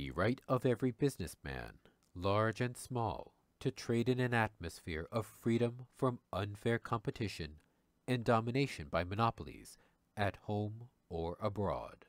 the right of every businessman, large and small, to trade in an atmosphere of freedom from unfair competition and domination by monopolies, at home or abroad.